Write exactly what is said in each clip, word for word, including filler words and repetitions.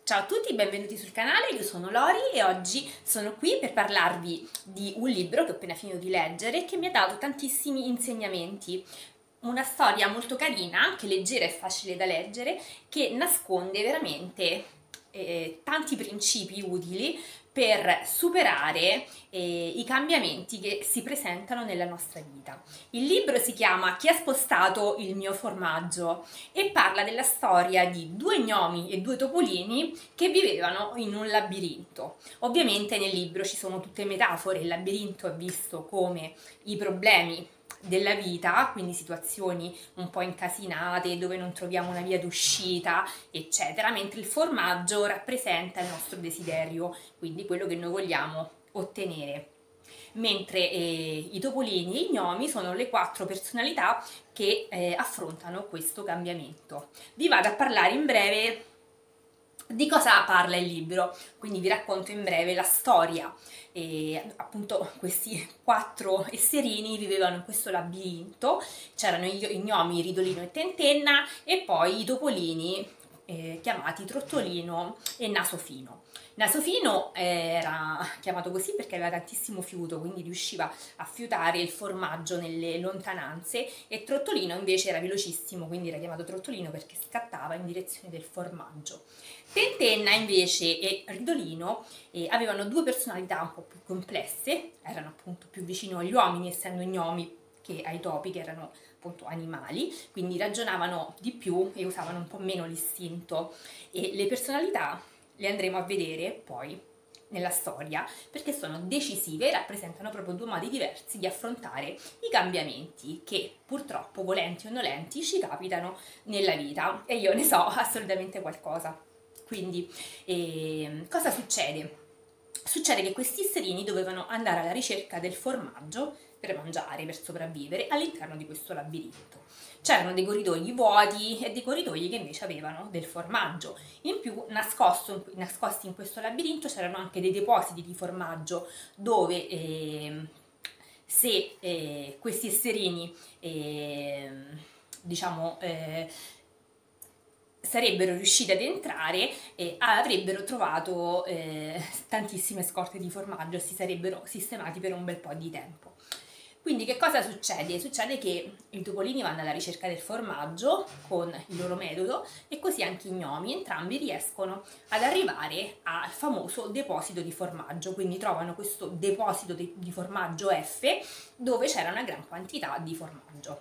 Ciao a tutti, benvenuti sul canale, io sono Lori e oggi sono qui per parlarvi di un libro che ho appena finito di leggere e che mi ha dato tantissimi insegnamenti. Una storia molto carina, anche leggera e facile da leggere, che nasconde veramente eh, tanti principi utili per superare eh, i cambiamenti che si presentano nella nostra vita. Il libro si chiama Chi ha spostato il mio formaggio e parla della storia di due gnomi e due topolini che vivevano in un labirinto. Ovviamente nel libro ci sono tutte metafore, il labirinto è visto come i problemi della vita, quindi situazioni un po' incasinate dove non troviamo una via d'uscita, eccetera, mentre il formaggio rappresenta il nostro desiderio, quindi quello che noi vogliamo ottenere. Mentre eh, i topolini e i gnomi sono le quattro personalità che eh, affrontano questo cambiamento. Vi vado a parlare in breve di cosa parla il libro, quindi vi racconto in breve la storia. E appunto questi quattro esserini vivevano in questo labirinto, c'erano i gnomi Ridolino e Tentenna e poi i topolini eh, chiamati Trottolino e Nasofino. Nasofino era chiamato così perché aveva tantissimo fiuto, quindi riusciva a fiutare il formaggio nelle lontananze, e Trottolino invece era velocissimo, quindi era chiamato Trottolino perché scattava in direzione del formaggio. Tentenna invece e Ridolino eh, avevano due personalità un po' più complesse, erano appunto più vicino agli uomini essendo gnomi che ai topi che erano appunto animali, quindi ragionavano di più e usavano un po' meno l'istinto, e le personalità le andremo a vedere poi nella storia perché sono decisive e rappresentano proprio due modi diversi di affrontare i cambiamenti che purtroppo, volenti o nolenti, ci capitano nella vita, e io ne so assolutamente qualcosa. Quindi eh, cosa succede? Succede che questi esserini dovevano andare alla ricerca del formaggio per mangiare, per sopravvivere all'interno di questo labirinto. C'erano dei corridoi vuoti e dei corridoi che invece avevano del formaggio. In più, nascosto, nascosti in questo labirinto c'erano anche dei depositi di formaggio dove eh, se eh, questi esserini eh, diciamo eh, sarebbero riusciti ad entrare e avrebbero trovato eh, tantissime scorte di formaggio e si sarebbero sistemati per un bel po' di tempo. Quindi che cosa succede? Succede che i topolini vanno alla ricerca del formaggio con il loro metodo e così anche i gnomi, entrambi riescono ad arrivare al famoso deposito di formaggio, quindi trovano questo deposito di, di formaggio F dove c'era una gran quantità di formaggio.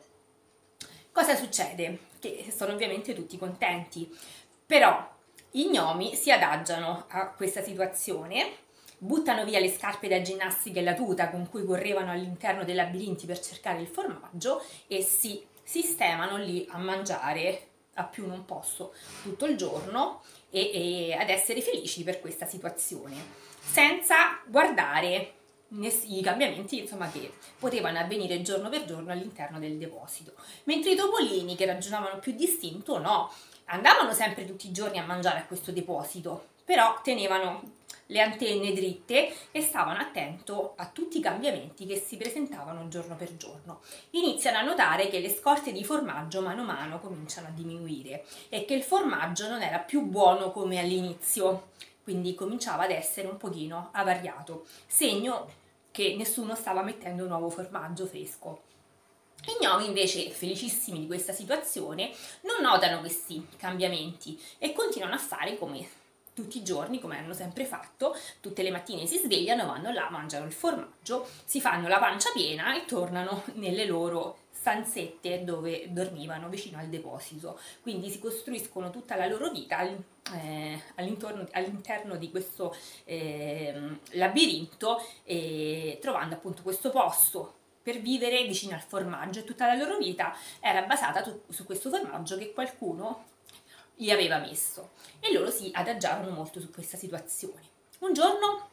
Cosa succede? Che sono ovviamente tutti contenti, però i gnomi si adagiano a questa situazione, buttano via le scarpe da ginnastica e la tuta con cui correvano all'interno dei labirinti per cercare il formaggio e si sistemano lì a mangiare a più non posso tutto il giorno e, e ad essere felici per questa situazione, senza guardare i cambiamenti insomma che potevano avvenire giorno per giorno all'interno del deposito. Mentre i topolini, che ragionavano più distinto, no, andavano sempre tutti i giorni a mangiare a questo deposito, però tenevano le antenne dritte e stavano attento a tutti i cambiamenti che si presentavano giorno per giorno. Iniziano a notare che le scorte di formaggio mano a mano cominciano a diminuire e che il formaggio non era più buono come all'inizio, quindi cominciava ad essere un pochino avariato, segno che nessuno stava mettendo nuovo formaggio fresco. I gnomi invece, felicissimi di questa situazione, non notano questi cambiamenti e continuano a fare come tutti i giorni, come hanno sempre fatto. Tutte le mattine si svegliano, vanno là, mangiano il formaggio, si fanno la pancia piena e tornano nelle loro stanzette dove dormivano vicino al deposito. Quindi si costruiscono tutta la loro vita eh, all'interno di questo eh, labirinto, eh, trovando appunto questo posto per vivere vicino al formaggio, e tutta la loro vita era basata su questo formaggio che qualcuno gli aveva messo, e loro si adagiarono molto su questa situazione. Un giorno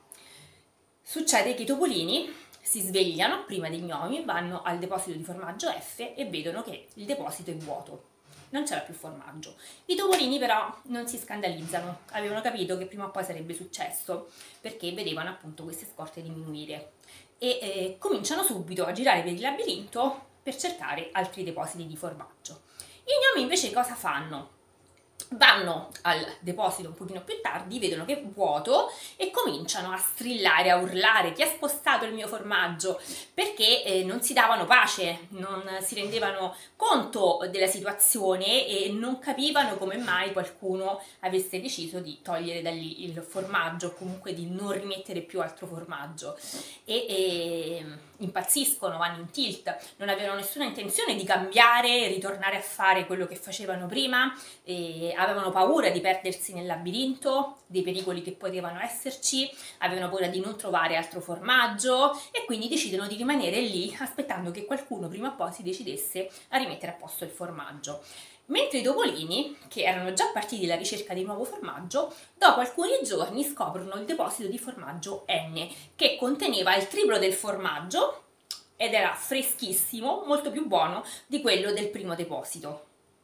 succede che i topolini si svegliano prima dei gnomi, vanno al deposito di formaggio F e vedono che il deposito è vuoto, non c'era più formaggio. I topolini però non si scandalizzano, avevano capito che prima o poi sarebbe successo perché vedevano appunto queste scorte diminuire e eh, cominciano subito a girare per il labirinto per cercare altri depositi di formaggio. I gnomi invece cosa fanno? Vanno al deposito un pochino più tardi, vedono che è vuoto e cominciano a strillare, a urlare: chi ha spostato il mio formaggio? Perché eh, non si davano pace, non si rendevano conto della situazione e non capivano come mai qualcuno avesse deciso di togliere da lì il formaggio o comunque di non rimettere più altro formaggio. E, e impazziscono, vanno in tilt, non avevano nessuna intenzione di cambiare, ritornare a fare quello che facevano prima, e avevano paura di perdersi nel labirinto, dei pericoli che potevano esserci, avevano paura di non trovare altro formaggio e quindi decidono di rimanere lì aspettando che qualcuno prima o poi si decidesse a rimettere a posto il formaggio. Mentre i topolini, che erano già partiti alla ricerca di nuovo formaggio, dopo alcuni giorni scoprono il deposito di formaggio N, che conteneva il triplo del formaggio ed era freschissimo, molto più buono di quello del primo deposito.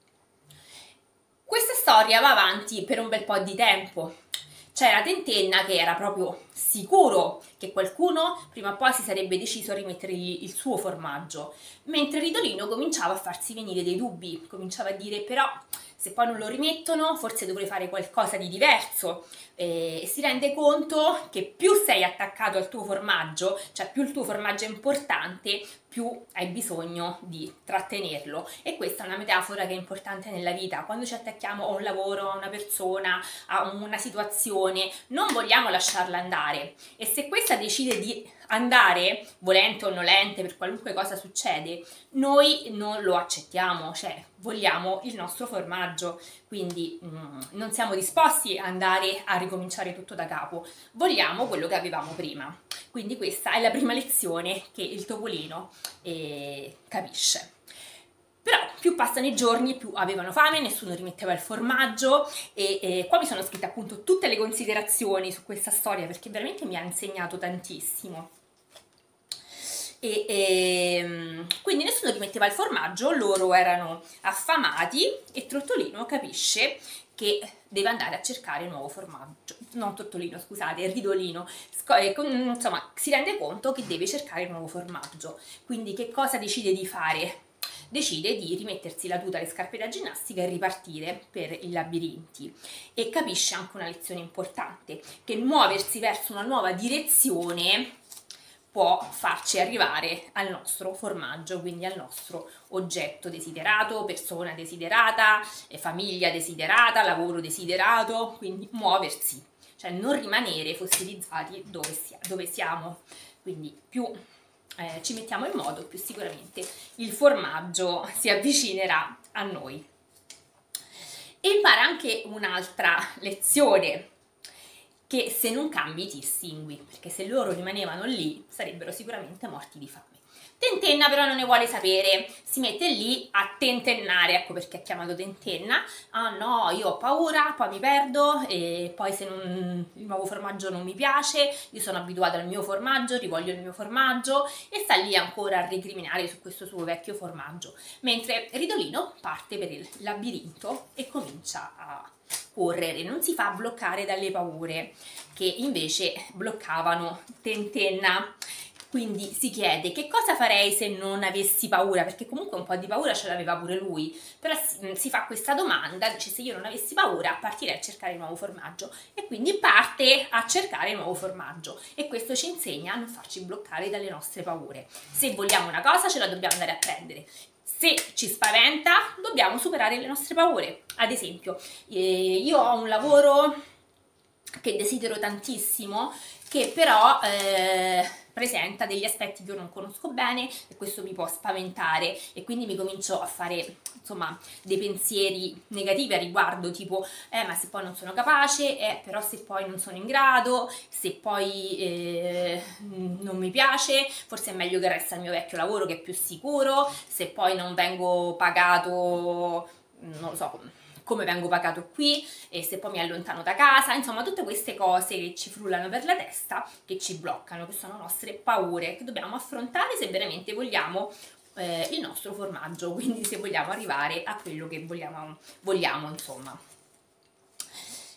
Questa storia va avanti per un bel po' di tempo. C'era Tentenna che era proprio sicuro che qualcuno prima o poi si sarebbe deciso a rimettergli il suo formaggio, mentre Ridolino cominciava a farsi venire dei dubbi, cominciava a dire: però se poi non lo rimettono forse dovrei fare qualcosa di diverso, e si rende conto che più sei attaccato al tuo formaggio, cioè più il tuo formaggio è importante, più hai bisogno di trattenerlo. E questa è una metafora che è importante nella vita. Quando ci attacchiamo a un lavoro, a una persona, a una situazione, non vogliamo lasciarla andare, e se questa decide di andare, volente o nolente, per qualunque cosa succede, noi non lo accettiamo, cioè vogliamo il nostro formaggio, quindi mm, non siamo disposti ad andare a ricominciare tutto da capo, vogliamo quello che avevamo prima. Quindi questa è la prima lezione che il topolino eh, capisce. Però più passano i giorni, più avevano fame, nessuno rimetteva il formaggio e, e qua mi sono scritte appunto tutte le considerazioni su questa storia perché veramente mi ha insegnato tantissimo. E, e, quindi nessuno rimetteva il formaggio, loro erano affamati e Trottolino capisce che deve andare a cercare nuovo formaggio, non Trottolino, scusate, Ridolino, insomma si rende conto che deve cercare nuovo formaggio. Quindi che cosa decide di fare? Decide di rimettersi la tuta e le scarpe da ginnastica e ripartire per i labirinti, e capisce anche una lezione importante, che muoversi verso una nuova direzione può farci arrivare al nostro formaggio, quindi al nostro oggetto desiderato, persona desiderata, famiglia desiderata, lavoro desiderato, quindi muoversi, cioè non rimanere fossilizzati dove, sia, dove siamo. Quindi più eh, ci mettiamo in moto, più sicuramente il formaggio si avvicinerà a noi. E impara anche un'altra lezione, che se non cambi ti estingui, perché se loro rimanevano lì sarebbero sicuramente morti di fame. Tentenna però non ne vuole sapere, si mette lì a tentennare, ecco perché è chiamato Tentenna. Ah no, io ho paura, poi mi perdo, e poi se non, il nuovo formaggio non mi piace, io sono abituato al mio formaggio, rivoglio il mio formaggio, e sta lì ancora a recriminare su questo suo vecchio formaggio, mentre Ridolino parte per il labirinto e comincia a correre, non si fa bloccare dalle paure che invece bloccavano Tentenna. Quindi si chiede: che cosa farei se non avessi paura? Perché comunque un po' di paura ce l'aveva pure lui, però si, si fa questa domanda, dice: se io non avessi paura partirei a cercare il nuovo formaggio, e quindi parte a cercare il nuovo formaggio, e questo ci insegna a non farci bloccare dalle nostre paure. Se vogliamo una cosa ce la dobbiamo andare a prendere, se ci spaventa dobbiamo superare le nostre paure. Ad esempio, eh, io ho un lavoro che desidero tantissimo, che però eh, presenta degli aspetti che io non conosco bene, e questo mi può spaventare, e quindi mi comincio a fare insomma dei pensieri negativi a riguardo, tipo eh ma se poi non sono capace, eh però se poi non sono in grado, se poi eh, non mi piace, forse è meglio che resta il mio vecchio lavoro che è più sicuro, se poi non vengo pagato, non lo so come vengo pagato qui, e se poi mi allontano da casa, insomma tutte queste cose che ci frullano per la testa, che ci bloccano, che sono nostre paure, che dobbiamo affrontare se veramente vogliamo eh, il nostro formaggio, quindi se vogliamo arrivare a quello che vogliamo, vogliamo insomma.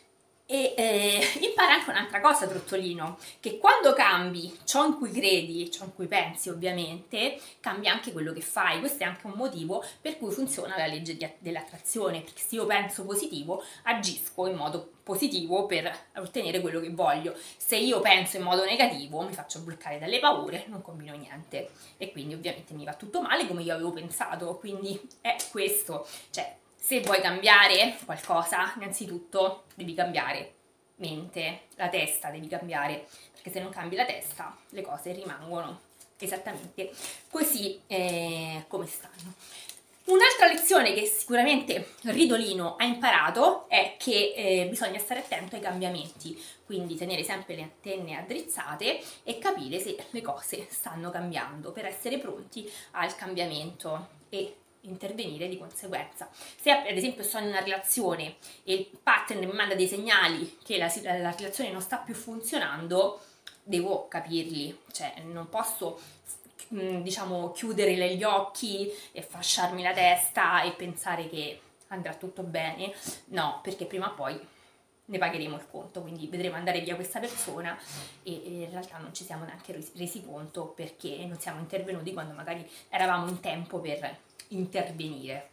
E eh, impara anche un'altra cosa, Trottolino, che quando cambi ciò in cui credi, ciò in cui pensi ovviamente, cambia anche quello che fai. Questo è anche un motivo per cui funziona la legge dell'attrazione, perché se io penso positivo, agisco in modo positivo per ottenere quello che voglio. Se io penso in modo negativo, mi faccio bloccare dalle paure, non combino niente e quindi ovviamente mi va tutto male come io avevo pensato. Quindi è questo, cioè se vuoi cambiare qualcosa, innanzitutto devi cambiare mente, la testa devi cambiare, perché se non cambi la testa le cose rimangono esattamente così eh, come stanno. Un'altra lezione che sicuramente Ridolino ha imparato è che eh, bisogna stare attento ai cambiamenti, quindi tenere sempre le antenne addrizzate e capire se le cose stanno cambiando per essere pronti al cambiamento e intervenire di conseguenza. Se ad esempio sono in una relazione e il partner mi manda dei segnali che la, la relazione non sta più funzionando, devo capirli, cioè non posso diciamo chiudere gli occhi e fasciarmi la testa e pensare che andrà tutto bene, no, perché prima o poi ne pagheremo il conto, quindi vedremo andare via questa persona e, e in realtà non ci siamo neanche resi conto perché non siamo intervenuti quando magari eravamo in tempo per intervenire.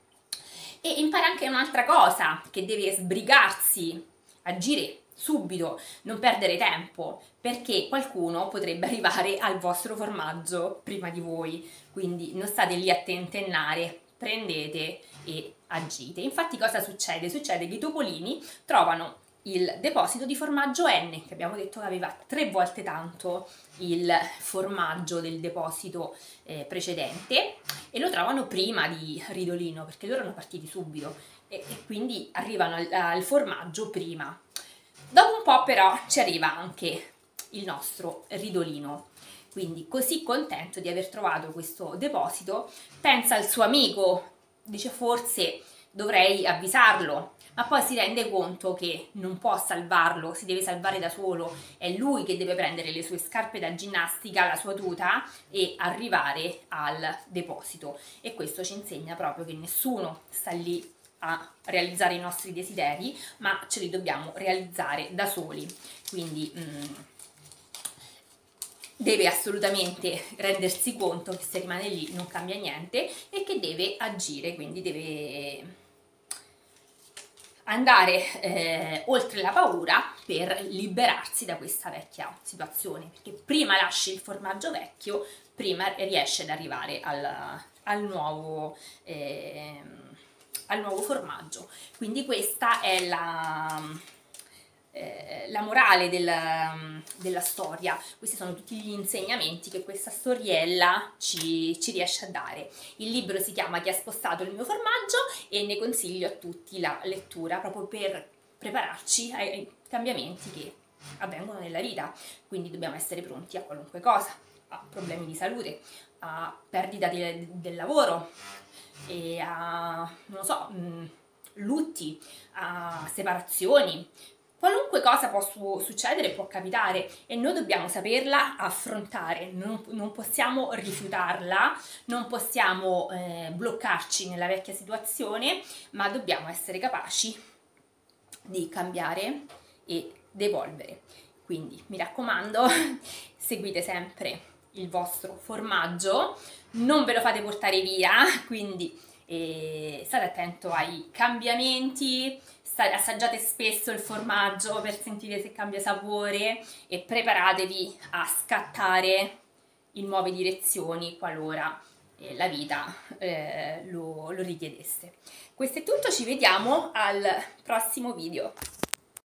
E impara anche un'altra cosa, che deve sbrigarsi, agire subito, non perdere tempo, perché qualcuno potrebbe arrivare al vostro formaggio prima di voi, quindi non state lì a tentennare, prendete e agite. Infatti cosa succede? Succede che i topolini trovano il deposito di formaggio N, che abbiamo detto che aveva tre volte tanto il formaggio del deposito eh, precedente, e lo trovano prima di Ridolino, perché loro erano partiti subito e, e quindi arrivano al, al formaggio prima. Dopo un po' però ci arriva anche il nostro Ridolino, quindi così contento di aver trovato questo deposito, pensa al suo amico, dice forse dovrei avvisarlo, ma poi si rende conto che non può salvarlo, si deve salvare da solo, è lui che deve prendere le sue scarpe da ginnastica, la sua tuta e arrivare al deposito. E questo ci insegna proprio che nessuno sta lì a realizzare i nostri desideri, ma ce li dobbiamo realizzare da soli. Quindi mh, deve assolutamente rendersi conto che se rimane lì non cambia niente e che deve agire, quindi deve andare eh, oltre la paura per liberarsi da questa vecchia situazione, perché prima lasci il formaggio vecchio, prima riesce ad arrivare al, al, nuovo, eh, al nuovo formaggio. Quindi questa è la... Eh, la morale del, della storia. Questi sono tutti gli insegnamenti che questa storiella ci, ci riesce a dare. Il libro si chiama Chi ha spostato il mio formaggio e ne consiglio a tutti la lettura proprio per prepararci ai, ai cambiamenti che avvengono nella vita. Quindi dobbiamo essere pronti a qualunque cosa, a problemi di salute, a perdita di, del lavoro e a, non so, mh, lutti, a separazioni. Qualunque cosa può su succedere, può capitare e noi dobbiamo saperla affrontare, non, non possiamo rifiutarla, non possiamo eh, bloccarci nella vecchia situazione, ma dobbiamo essere capaci di cambiare e devolvere. Quindi mi raccomando, seguite sempre il vostro formaggio, non ve lo fate portare via, quindi eh, state attento ai cambiamenti, assaggiate spesso il formaggio per sentire se cambia sapore e preparatevi a scattare in nuove direzioni qualora eh, la vita eh, lo, lo richiedesse. Questo è tutto, ci vediamo al prossimo video.